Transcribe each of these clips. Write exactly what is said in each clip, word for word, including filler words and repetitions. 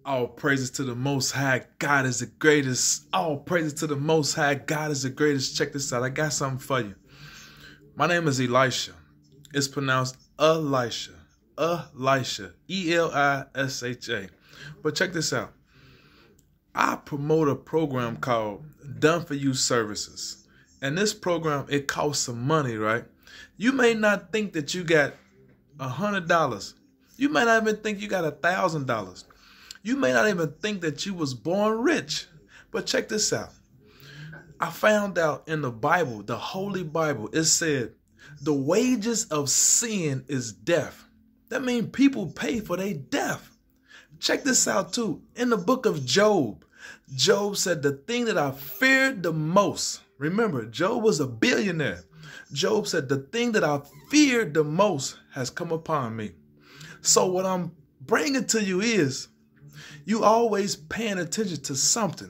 All praises to the Most High. God is the greatest. All praises to the Most High. God is the greatest. Check this out. I got something for you. My name is Elisha. It's pronounced Elisha. Elisha. E L I S H A. But check this out. I promote a program called Done For You Services. And this program, it costs some money, right? You may not think that you got a hundred dollars. You may not even think you got a thousand dollars. You may not even think that you was born rich. But check this out. I found out in the Bible, the Holy Bible, it said, the wages of sin is death. That means people pay for their death. Check this out too. In the book of Job, Job said the thing that I feared the most. Remember, Job was a billionaire. Job said the thing that I feared the most has come upon me. So what I'm bringing to you is, you always paying attention to something.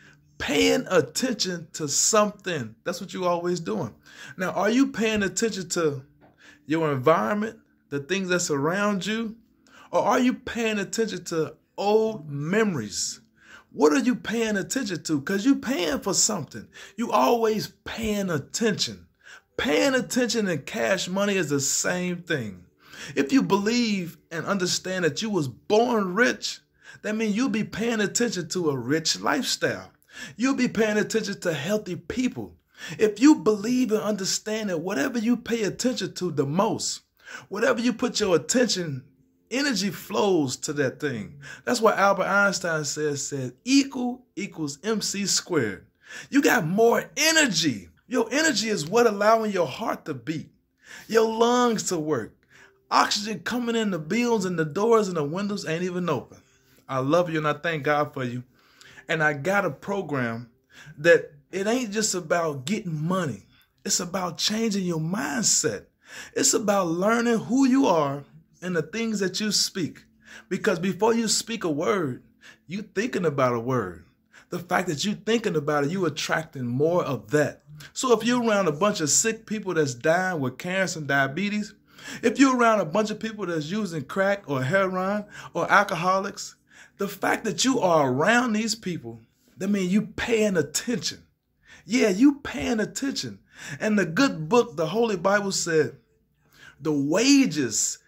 Paying attention to something. That's what you always doing. Now, are you paying attention to your environment, the things that's around you? Or are you paying attention to old memories? What are you paying attention to? Because you're paying for something. You always paying attention. Paying attention and cash money is the same thing. If you believe and understand that you was born rich, that means you'll be paying attention to a rich lifestyle. You'll be paying attention to healthy people. If you believe and understand that whatever you pay attention to the most, whatever you put your attention, energy flows to that thing. That's why Albert Einstein says, said, equal equals M C squared. You got more energy. Your energy is what allowing your heart to beat, your lungs to work. Oxygen coming in the buildings and the doors and the windows ain't even open. I love you and I thank God for you. And I got a program that it ain't just about getting money. It's about changing your mindset. It's about learning who you are and the things that you speak. Because before you speak a word, you thinking about a word. The fact that you thinking about it, you attracting more of that. So if you're around a bunch of sick people that's dying with cancer and diabetes, if you're around a bunch of people that's using crack or heroin or alcoholics, the fact that you are around these people, that means you paying attention. Yeah, you paying attention. And the good book, the Holy Bible said, the wages,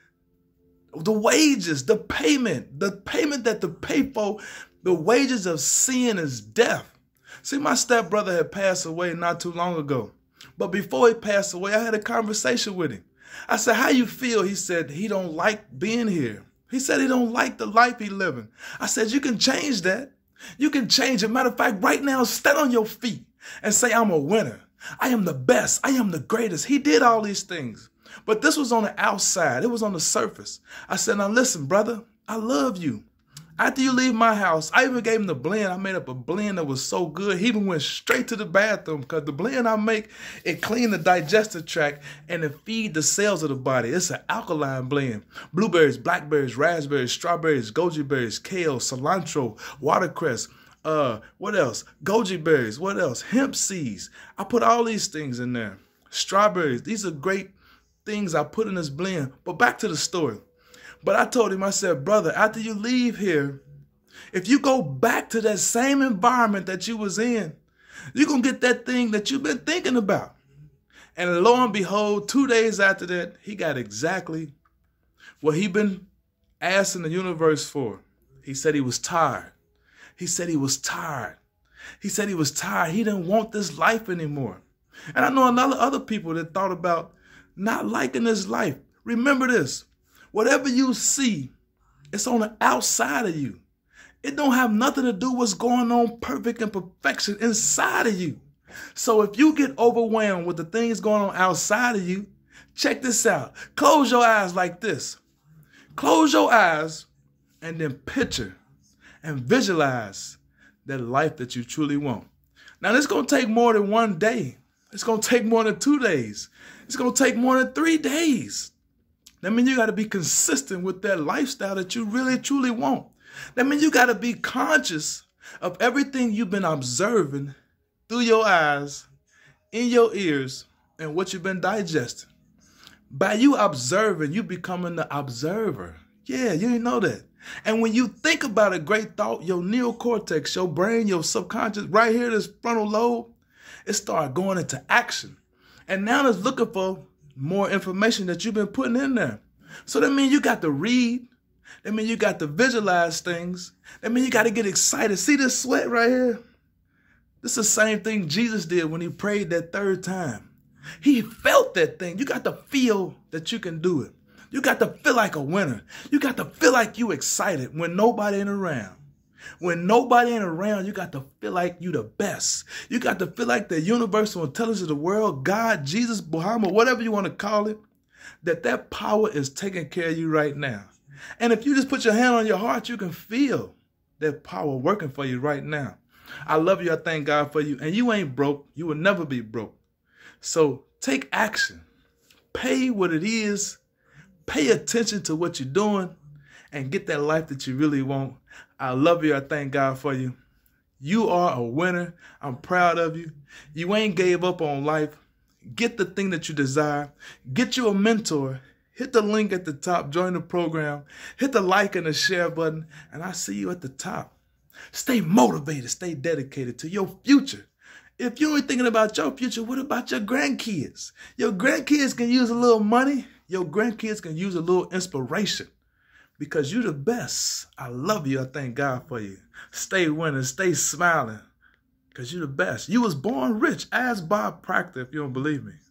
the wages, the payment, the payment that to pay for, the wages of sin is death. See, my stepbrother had passed away not too long ago. But before he passed away, I had a conversation with him. I said, how you feel? He said, he don't like being here. He said he don't like the life he living. I said, you can change that. You can change it. Matter of fact, right now, stand on your feet and say, I'm a winner. I am the best. I am the greatest. He did all these things. But this was on the outside. It was on the surface. I said, now listen, brother, I love you. After you leave my house, I even gave him the blend. I made up a blend that was so good. He even went straight to the bathroom because the blend I make, it clean the digestive tract and it feed the cells of the body. It's an alkaline blend. Blueberries, blackberries, raspberries, strawberries, goji berries, kale, cilantro, watercress. Uh, what else? Goji berries. What else? Hemp seeds. I put all these things in there. Strawberries. These are great things I put in this blend. But back to the story. But I told him, I said, brother, after you leave here, if you go back to that same environment that you was in, you're going to get that thing that you've been thinking about. And lo and behold, two days after that, he got exactly what he been asking the universe for. He said he was tired. He said he was tired. He said he was tired. He didn't want this life anymore. And I know a lot of other people that thought about not liking this life. Remember this. Whatever you see, it's on the outside of you. It don't have nothing to do with what's going on perfect and perfection inside of you. So if you get overwhelmed with the things going on outside of you, check this out. Close your eyes like this. Close your eyes and then picture and visualize that life that you truly want. Now, this is going to take more than one day. It's going to take more than two days. It's going to take more than three days. That means you got to be consistent with that lifestyle that you really, truly want. That means you got to be conscious of everything you've been observing through your eyes, in your ears, and what you've been digesting. By you observing, you becoming the observer. Yeah, you didn't know that. And when you think about a great thought, your neocortex, your brain, your subconscious, right here, this frontal lobe, it started going into action. And now it's looking for more information that you've been putting in there. So that means you got to read. That means you got to visualize things. That means you got to get excited. See this sweat right here? This is the same thing Jesus did when he prayed that third time. He felt that thing. You got to feel that you can do it. You got to feel like a winner. You got to feel like you excited when nobody ain't around. When nobody ain't around, you got to feel like you the best. You got to feel like the universal intelligence of the world, God, Jesus, Muhammad, whatever you want to call it, that that power is taking care of you right now. And if you just put your hand on your heart, you can feel that power working for you right now. I love you. I thank God for you. And you ain't broke. You will never be broke. So take action. Pay what it is. Pay attention to what you're doing and get that life that you really want. I love you. I thank God for you. You are a winner. I'm proud of you. You ain't gave up on life. Get the thing that you desire. Get you a mentor. Hit the link at the top. Join the program. Hit the like and the share button. And I see you at the top. Stay motivated. Stay dedicated to your future. If you ain't thinking about your future, what about your grandkids? Your grandkids can use a little money. Your grandkids can use a little inspiration because you're the best. I love you. I thank God for you. Stay winning. Stay smiling because you're the best. You was born rich. Ask Bob Proctor if you don't believe me.